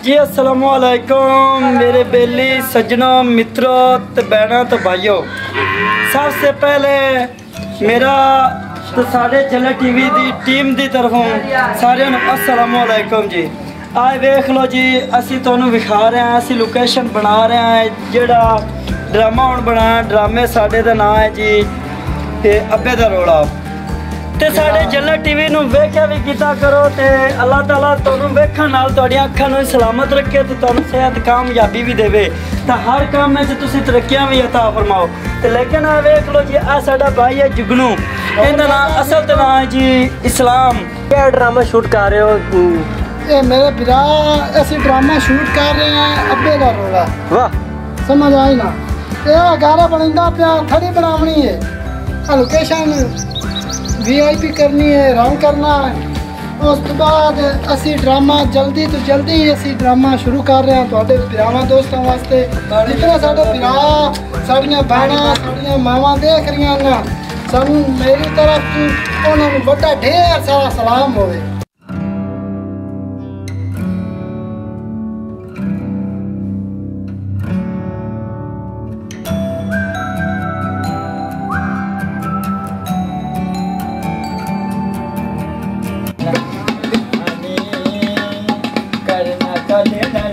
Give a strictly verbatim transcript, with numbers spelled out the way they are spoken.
जी अस्सलामु अलैकुम मेरे बेली सज्जनों मित्रों तो बहनों तो भाइयों, सबसे पहले मेरा तो साढ़े चले टीवी दी टीम दी तरफों सारे अस्सलामु अलैकुम जी। आज देख लो जी, असी तुहानू विखा रहे हैं, असी लोकेशन बना रहे हैं जेड़ा ड्रामा हुण बनाया। ड्रामे साढ़े दा नाम है जी ते अब्बे दा रोड़ा। ते साढ़े जल्ला टीवी नू वेख्या भी कीता करो ते अल्लाह ताला तुहानू वेखण नाल तुहाडियां अखां नू सलामत रखे ते तुहानू सेहत कामयाबी भी देवे ते हर काम में तुसीं तरक्कियां भी अता फरमाओ। ते लेकिन आ वेख लो जी, आ साडा भाई है जुगनू, इहदा नाम असल ते नाम है जी इस्लाम। क्या ड्रामा शूट कर रहे हो? ये मेरे बिरा ऐसी ड्रामा शूट कर रहे हैं अब्बे दा रोड़ा। वाह, समझ आई ना? ये गारा बनदा पिया, थड़ी बनावनी है, लोकेशन वी आई पी करनी है, रंग करना है। उस तो बाद असी ड्रामा जल्दी तो जल्दी ही असी ड्रामा शुरू कर रहे हैं तुहाडे भरावां दोस्तों वास्ते। जितने साडे भरा साड़ियां भैणां साड़ियां मावां देख रही हैं, सानू मेरी तरफ तो उन्होंने बड़ा ढेर सारा सलाम होवे। करना